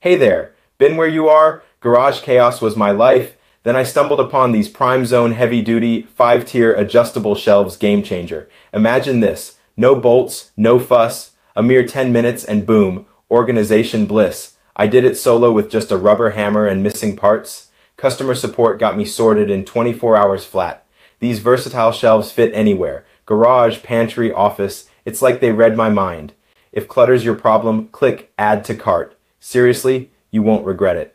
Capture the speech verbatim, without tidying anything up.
Hey there, been where you are? Garage chaos was my life. Then I stumbled upon these PrimeZone heavy-duty, five-tier adjustable shelves game changer. Imagine this, no bolts, no fuss, a mere ten minutes and boom, organization bliss. I did it solo with just a rubber hammer and missing parts. Customer support got me sorted in twenty-four hours flat. These versatile shelves fit anywhere. Garage, pantry, office, it's like they read my mind. If clutter's your problem, click Add to Cart. Seriously, you won't regret it.